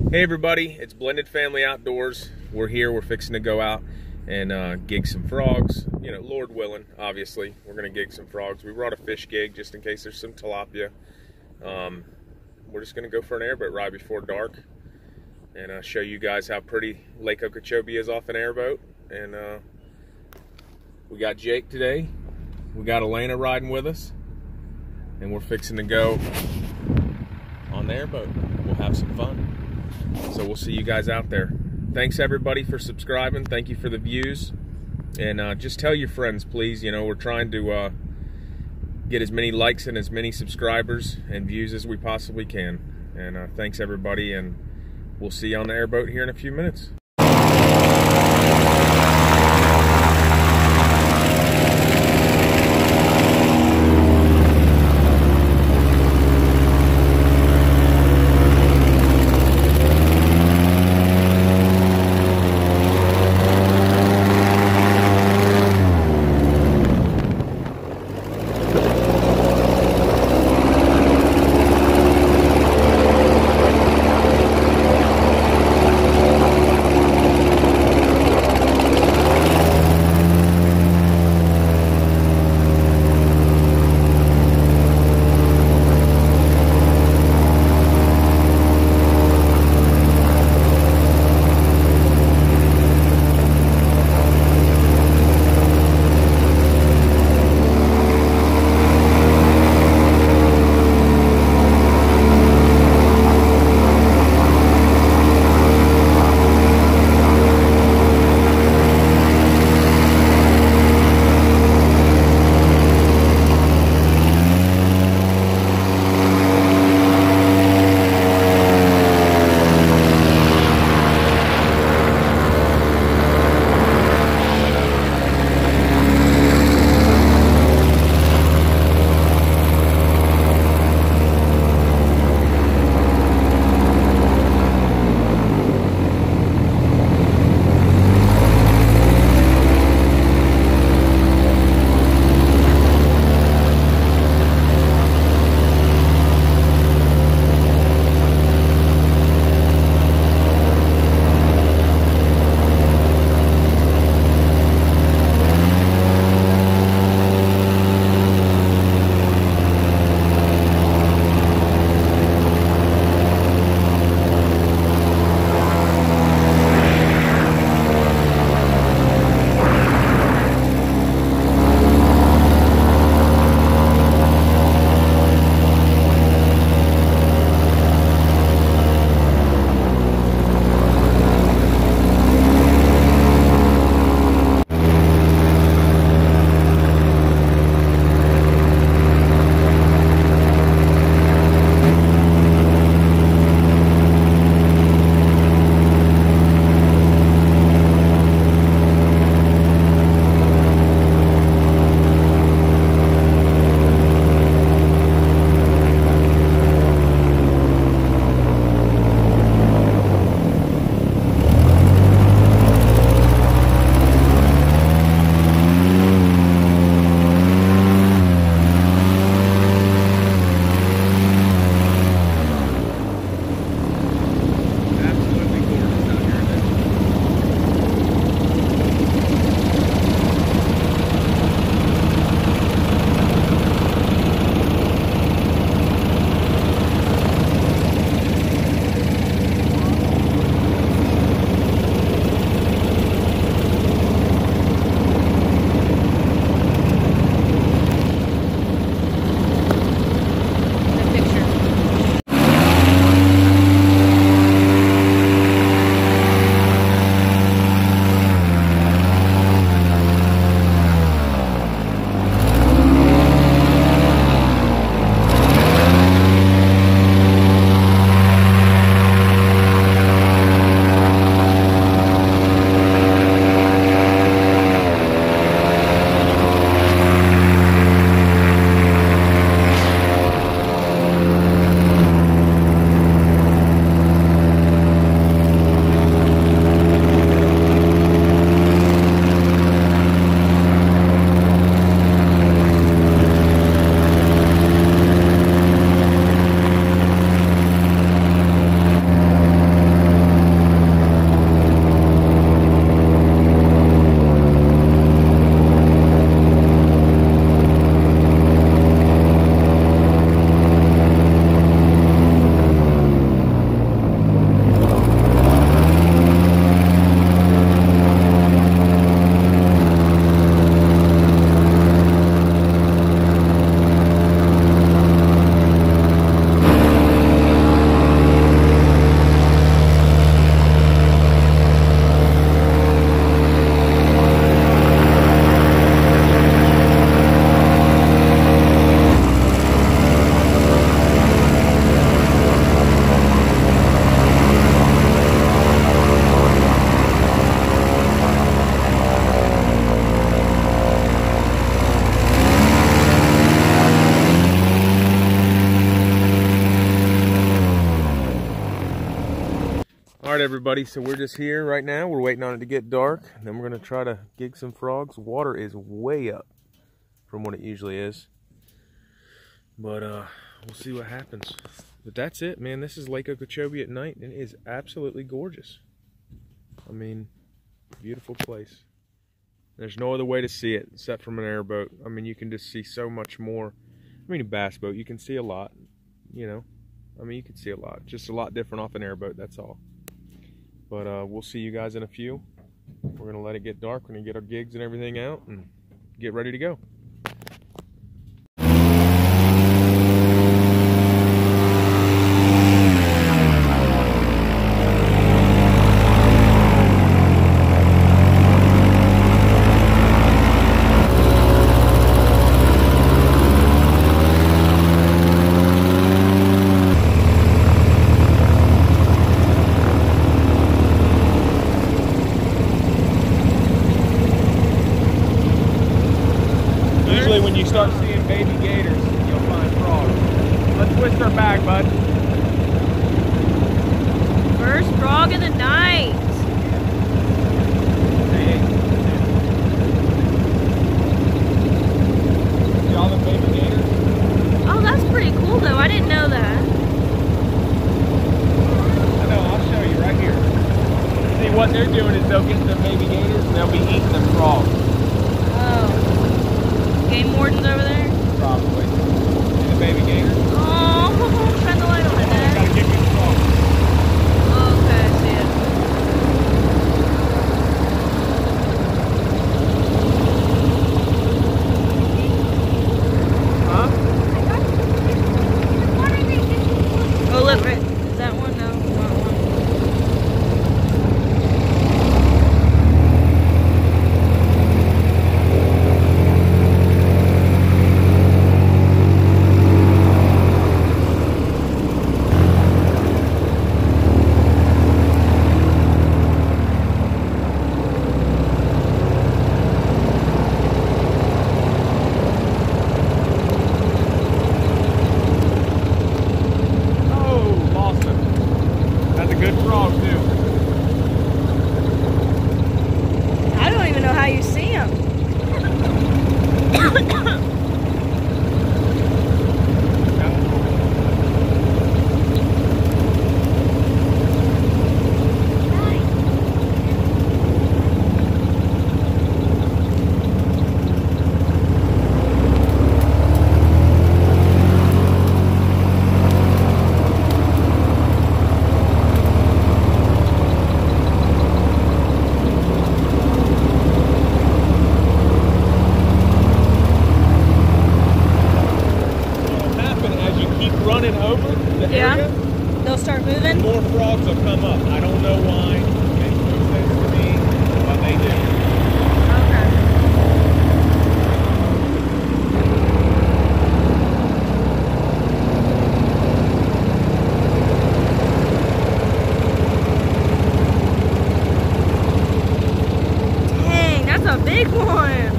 Hey everybody, it's Blended Family Outdoors. We're here, we're fixing to go out and gig some frogs. You know, Lord willing, obviously, we're gonna gig some frogs. We brought a fish gig just in case there's some tilapia. We're just gonna go for an airboat ride before dark and show you guys how pretty Lake Okeechobee is off an airboat. And we got Jake today, we got Elena riding with us, and we're fixing to go on the airboat. We'll have some fun. So we'll see you guys out there. Thanks everybody for subscribing. Thank you for the views. And just tell your friends, please. You know, we're trying to get as many likes and as many subscribers and views as we possibly can. And thanks everybody, and we'll see you on the airboat here in a few minutes. All right, everybody, so we're just here right now. We're waiting on it to get dark, and then we're gonna try to gig some frogs. Water is way up from what it usually is, but we'll see what happens. But that's it, man. This is Lake Okeechobee at night, and it is absolutely gorgeous. I mean, beautiful place. There's no other way to see it except from an airboat. I mean, you can just see so much more. I mean, a bass boat, you can see a lot, you know. I mean, you can see a lot. Just a lot different off an airboat, that's all. But we'll see you guys in a few. We're going to let it get dark. We're going to get our gigs and everything out and get ready to go. When you start seeing baby gators, you'll find frogs. Let's twist our bag, bud. First frog of the night. Hey. See all the baby gators? Oh, that's pretty cool though. I didn't know that. I know, I'll show you right here. See, what they're doing is they'll get the baby gators and they'll be eating the frogs. Oh. Game wardens over there? Probably. See the baby gators? Oh, shine the light on it, Dad. Gotta get me the frogs. Oh, okay, I see it. Huh? Oh, look, right. Is that one? No, not one. Good frog too. I don't even know how you see them. Running over the area, they'll start moving. More frogs will come up. I don't know why. It makes no sense to me, but they do. Dang, that's a big one.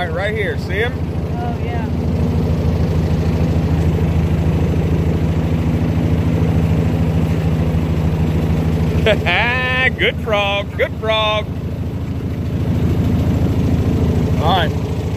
right here. See him? Oh, yeah. Good frog, good frog. All right.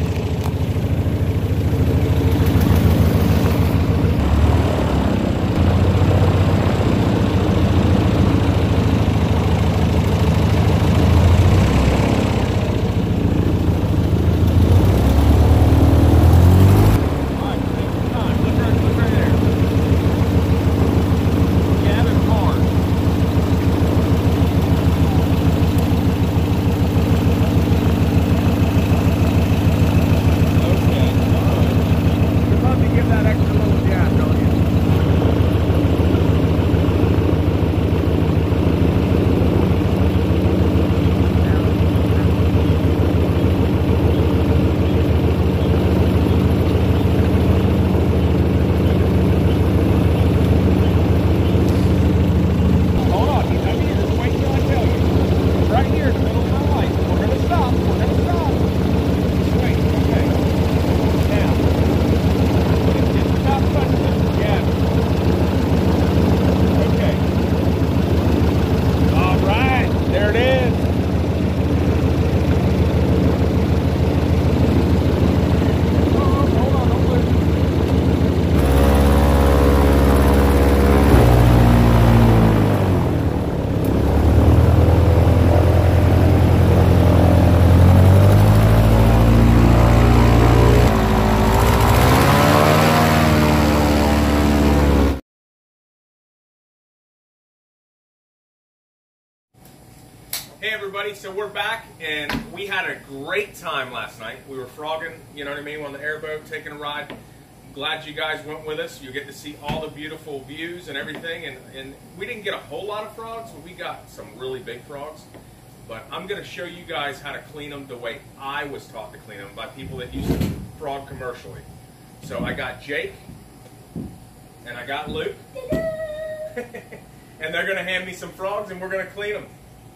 Hey everybody, so we're back and we had a great time last night. We were frogging, you know what I mean, on the airboat, taking a ride. Glad you guys went with us. You get to see all the beautiful views and everything. And we didn't get a whole lot of frogs, but we got some really big frogs. But I'm going to show you guys how to clean them the way I was taught to clean them by people that use to frog commercially. So I got Jake and I got Luke. And they're going to hand me some frogs and we're going to clean them.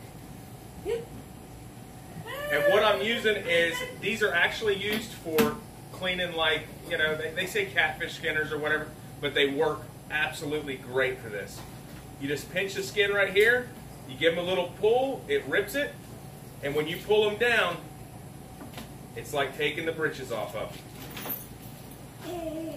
And what I'm using is, these are actually used for cleaning, like, you know, they say catfish skinners or whatever, but they work absolutely great for this. You just pinch the skin right here, you give them a little pull, it rips it, and when you pull them down, it's like taking the britches off of them.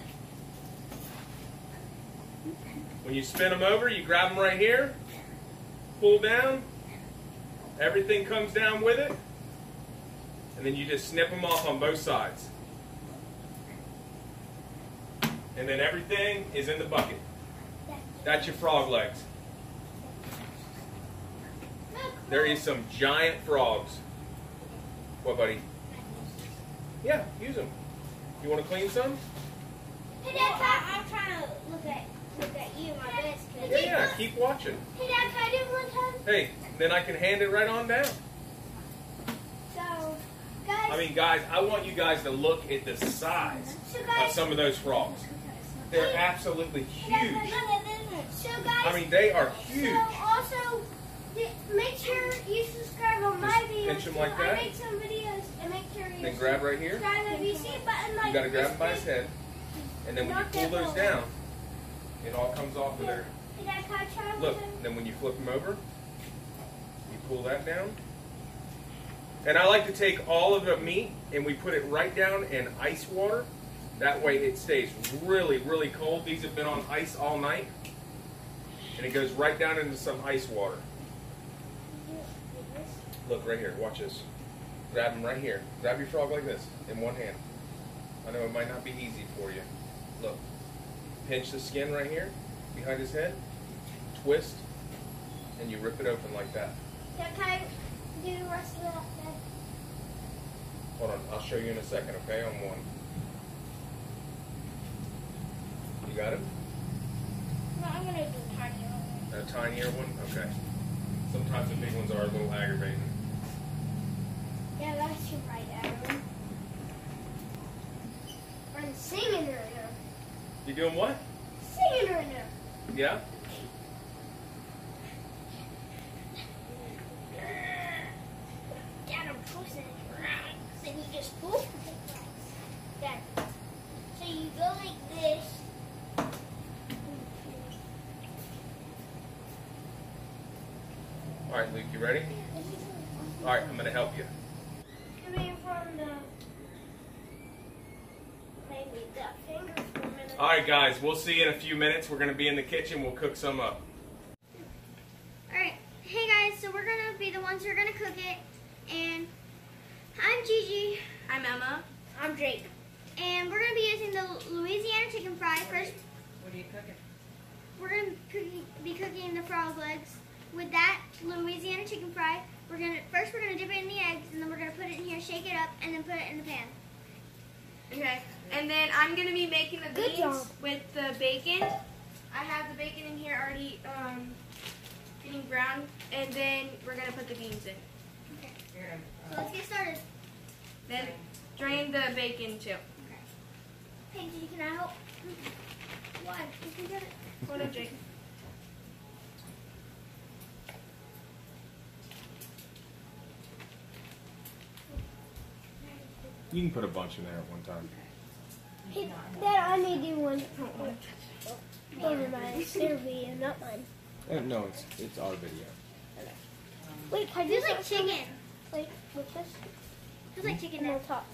When you spin them over, you grab them right here, pull down, everything comes down with it, and then you just snip them off on both sides. And then everything is in the bucket. That's your frog legs. There is some giant frogs. What, buddy? Yeah, use them. You want to clean some? Hey, Dad, I'm trying to look at you, my best. Yeah, keep watching. Hey, Dad, can I do it one time? Hey, then I can hand it right on down. So, guys. I mean, guys, I want you guys to look at the size of some of those frogs. They're absolutely huge. So, guys. I mean, they are huge. So, also, make sure you subscribe on my videos. Pinch them like that. I make some videos and make sure you Then grab right here. subscribe. If you see a button like You got to grab him by his head. And then when you pull those down, it all comes off of there. Hey, Dad, can I try Look, then when you flip them over, you pull that down. And I like to take all of the meat and we put it right down in ice water. That way it stays really, really cold. These have been on ice all night. And it goes right down into some ice water. Look right here, watch this. Grab them right here. Grab your frog like this in one hand. I know it might not be easy for you. Look, pinch the skin right here behind his head, twist, and you rip it open like that. Yeah, can I do the rest of that, Dad? Hold on, I'll show you in a second, okay, on one. You got it? No, I'm going to do a tinier one. A tinier one? Okay. Sometimes the big ones are a little aggravating. Yeah, that's your right, Adam. I'm singing right now. You doing what? Singing right now. Yeah? Dad, I'm pushing. and you just pull. That. So you go like this. All right, Luke, you ready? All right, I'm going to help you. Coming from the maybe that finger for a minute. All right, guys, we'll see you in a few minutes. We're going to be in the kitchen. We'll cook some up. Alright, hey guys, so we're going to be the ones who are going to cook it. And I'm Gigi. I'm Emma. I'm Jake. And we're going to be using the Louisiana chicken fry. First, What are you cooking? we're going to be cooking the frog legs. With that Louisiana chicken fry, we're going to dip it in the eggs, and then we're going to put it in here, shake it up, and then put it in the pan. Okay, and then I'm going to be making the Good beans job. with the bacon. I have the bacon in here already getting brown, and then we're going to put the beans in. Okay. So let's get started. Then drain the bacon too. Hey, Gigi, can I help? Why? You can get it. Hold on, Jake. You can put a bunch in there at one time. Hey, Dad, I need you one. Those are mine. Their video, not mine. No, it's our video. Wait, can I do like chicken? Like with this? Just like chicken on top.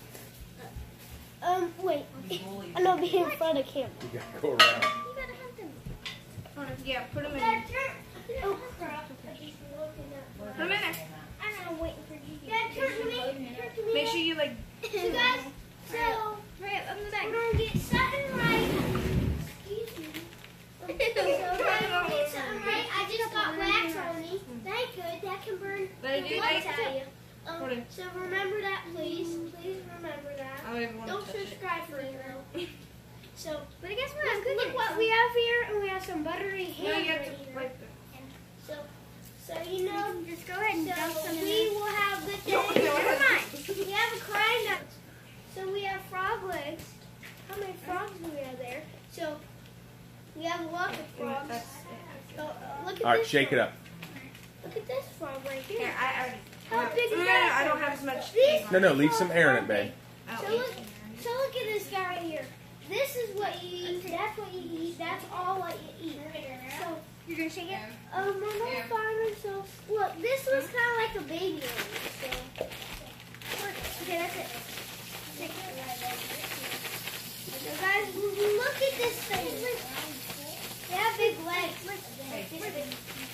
Wait. I'm not being in front of camera. You gotta go around. You gotta have them. Hold on. Yeah, put them in. Dad, turn. Oh, crap. Put them in there. I'm waiting for Gigi. Dad, turn to me. Turn to me. Make sure you like. So guys, right up in the back. We're gonna get something right. Excuse me. So guys, we're gonna get something right. I just got wax on me. That good. That can burn. Let it do I'll like- tell you. Hold on. So remember that, please. Please remember that. I don't even want Don't to touch it. subscribe for it. So, but I guess we're not cooking. Look what we have here, and we have some buttery ham. No, you have right to here. wipe So you know, just go ahead and dump some. in We will have good things. Never mind. We have a crying nut. So we have frog legs. How many frogs do we have there? So we have a lot of frogs. That's So, look at All right, this shake it frog. up. Look at this frog right Here, here. I How big is no, that? I don't have as much. This No, leave is some all air in it, frog babe. leg. So look at this guy right here. This is what you eat. That's what you eat. That's all what you eat. So you're gonna shake it. Oh, Mama found herself. Look, this was kind of like a baby one. So okay, that's it. So guys, look at this thing. They have big legs.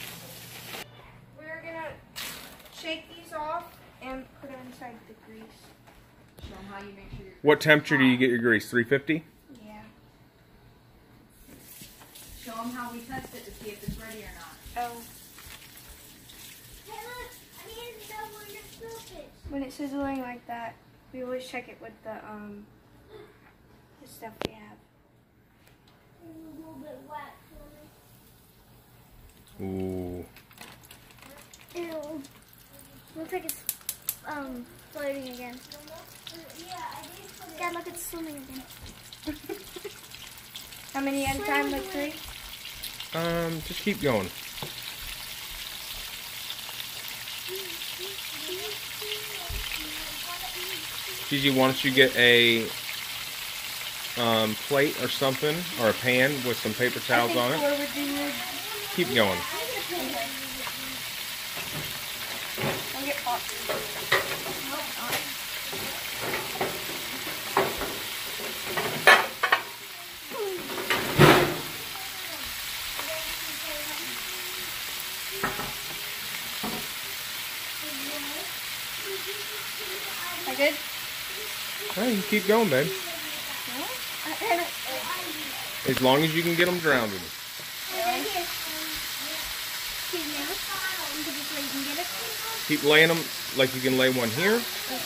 We're gonna shake these off and put them inside the grease. Show them how you make sure you're What temperature do you get your grease? 350? Yeah. show them how we test it to see if it's ready or not. Oh. Hey, look, I need to know where your stuff is. When it's sizzling like that, we always check it with the stuff we have. A little bit wet for me. Ooh. Ew. Looks like it's floating again. Dad, look, it's swimming again. How many at a time? Like 3? Just keep going. Gigi, why don't you get a plate or something, or a pan with some paper towels on it? 4 would be good. Keep going. I'll get hot. I good? Hey, you keep going, babe. As long as you can get them drowned in. Keep laying them like you can lay one here.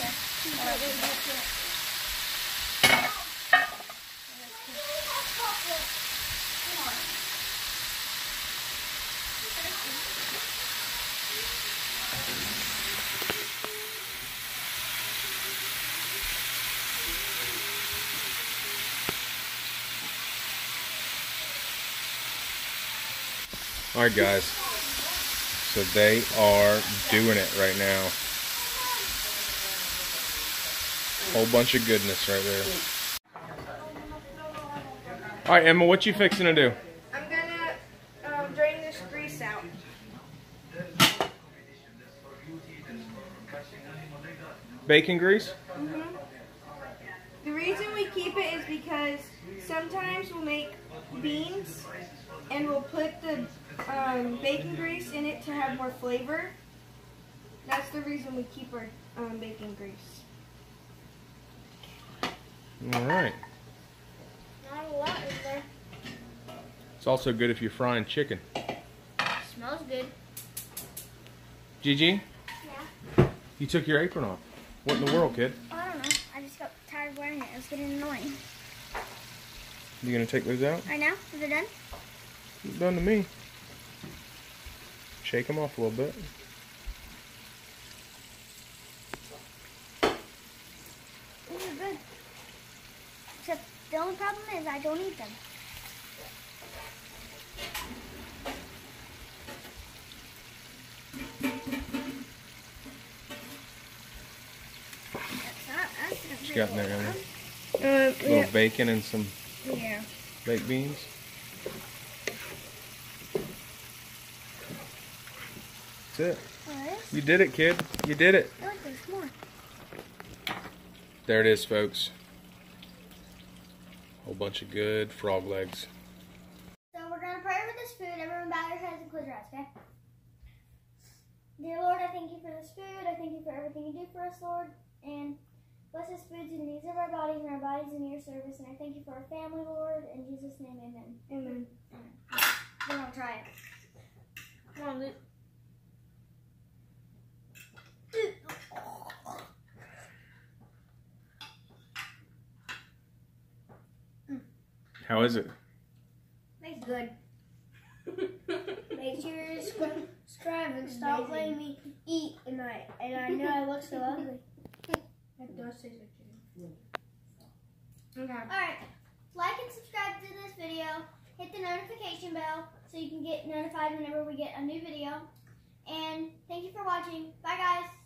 Alright guys, so they are doing it right now. Whole bunch of goodness right there. All right, Emma, what you fixing to do? I'm gonna drain this grease out. Bacon grease? Mm-hmm. The reason we keep it is because sometimes we'll make beans and we'll put the bacon grease in it to have more flavor. That's the reason we keep our bacon grease. All right. Not a lot in there. It's also good if you're frying chicken. Smells good. Gigi, Yeah. you took your apron off. What in the world, kid? Oh, I don't know. I just got tired of wearing it. It was getting annoying. You gonna take those out? Right now? Is it done? It's done to me. Shake them off a little bit. These are good. Except the only problem is I don't eat them. What you got in there, Emma? Little bacon and some baked beans. That's it. You did it, kid. You did it. I like this more. There it is, folks. Whole bunch of good frog legs. So we're going to pray over this food. Everyone bow your heads and close your eyes, okay? Dear Lord, I thank you for this food. I thank you for everything you do for us, Lord. And bless this food to the needs of our bodies and our bodies in your service. And I thank you for our family, Lord. In Jesus' name, amen. Amen. We're going to try it. Come on, Luke. How is it? Tastes good. Make sure you subscribe and stop letting me eat tonight. And I know I look so ugly. That does taste like chicken. Okay. Alright, like and subscribe to this video. Hit the notification bell so you can get notified whenever we get a new video. And thank you for watching. Bye guys.